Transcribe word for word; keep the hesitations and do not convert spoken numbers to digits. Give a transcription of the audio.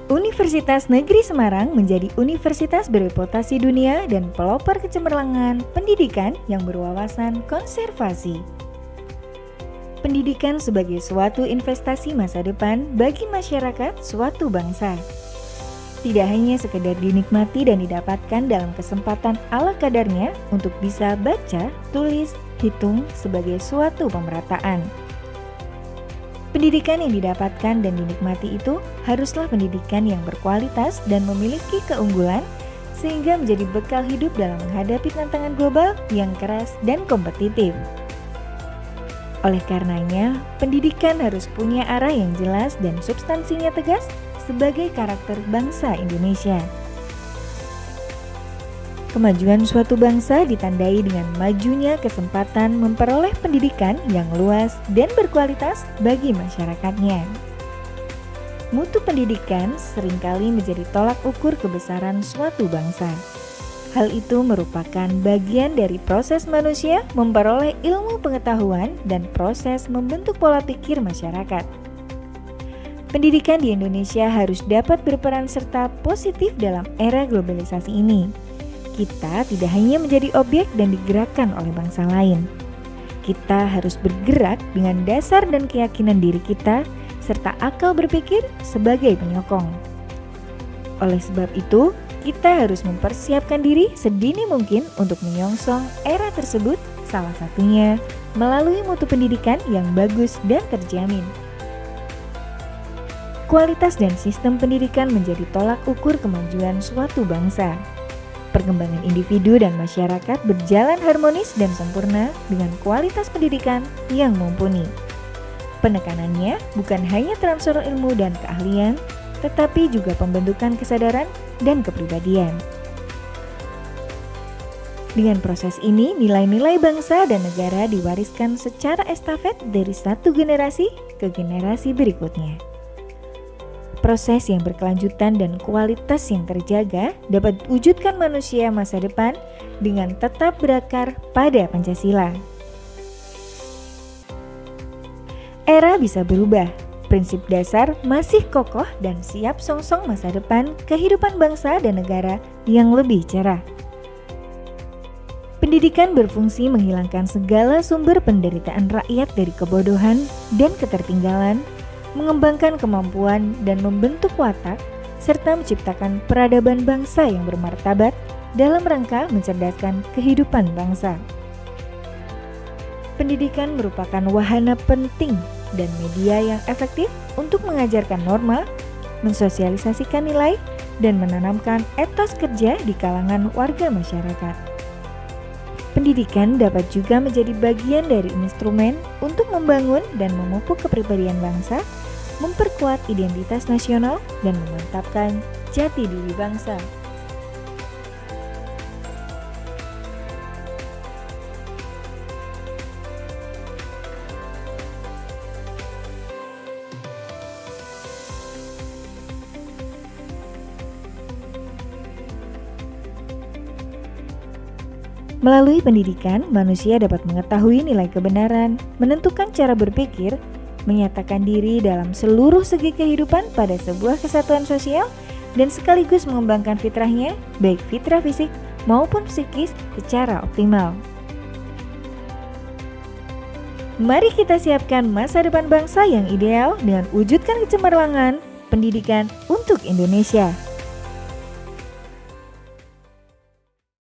Universitas Negeri Semarang menjadi universitas bereputasi dunia dan pelopor kecemerlangan pendidikan yang berwawasan konservasi. Pendidikan sebagai suatu investasi masa depan bagi masyarakat suatu bangsa. Tidak hanya sekedar dinikmati dan didapatkan dalam kesempatan ala kadarnya untuk bisa baca, tulis, hitung sebagai suatu pemerataan. Pendidikan yang didapatkan dan dinikmati itu haruslah pendidikan yang berkualitas dan memiliki keunggulan sehingga menjadi bekal hidup dalam menghadapi tantangan global yang keras dan kompetitif. Oleh karenanya, pendidikan harus punya arah yang jelas dan substansinya tegas sebagai karakter bangsa Indonesia. Kemajuan suatu bangsa ditandai dengan majunya kesempatan memperoleh pendidikan yang luas dan berkualitas bagi masyarakatnya. Mutu pendidikan seringkali menjadi tolak ukur kebesaran suatu bangsa. Hal itu merupakan bagian dari proses manusia memperoleh ilmu pengetahuan dan proses membentuk pola pikir masyarakat. Pendidikan di Indonesia harus dapat berperan serta positif dalam era globalisasi ini. Kita tidak hanya menjadi objek dan digerakkan oleh bangsa lain. Kita harus bergerak dengan dasar dan keyakinan diri kita serta akal berpikir sebagai penyokong. Oleh sebab itu, kita harus mempersiapkan diri sedini mungkin untuk menyongsong era tersebut, salah satunya melalui mutu pendidikan yang bagus dan terjamin. Kualitas dan sistem pendidikan menjadi tolak ukur kemajuan suatu bangsa. Perkembangan individu dan masyarakat berjalan harmonis dan sempurna dengan kualitas pendidikan yang mumpuni. Penekanannya bukan hanya transfer ilmu dan keahlian, tetapi juga pembentukan kesadaran dan kepribadian. Dengan proses ini, nilai-nilai bangsa dan negara diwariskan secara estafet dari satu generasi ke generasi berikutnya. Proses yang berkelanjutan dan kualitas yang terjaga dapat wujudkan manusia masa depan dengan tetap berakar pada Pancasila. Era bisa berubah, prinsip dasar masih kokoh dan siap songsong masa depan kehidupan bangsa dan negara yang lebih cerah. Pendidikan berfungsi menghilangkan segala sumber penderitaan rakyat dari kebodohan dan ketertinggalan, mengembangkan kemampuan dan membentuk watak, serta menciptakan peradaban bangsa yang bermartabat dalam rangka mencerdaskan kehidupan bangsa. Pendidikan merupakan wahana penting dan media yang efektif untuk mengajarkan norma, mensosialisasikan nilai, dan menanamkan etos kerja di kalangan warga masyarakat. Pendidikan dapat juga menjadi bagian dari instrumen untuk membangun dan memupuk kepribadian bangsa, memperkuat identitas nasional, dan memantapkan jati diri bangsa. Melalui pendidikan, manusia dapat mengetahui nilai kebenaran, menentukan cara berpikir, menyatakan diri dalam seluruh segi kehidupan pada sebuah kesatuan sosial, dan sekaligus mengembangkan fitrahnya, baik fitrah fisik maupun psikis secara optimal. Mari kita siapkan masa depan bangsa yang ideal dengan wujudkan kecemerlangan pendidikan untuk Indonesia.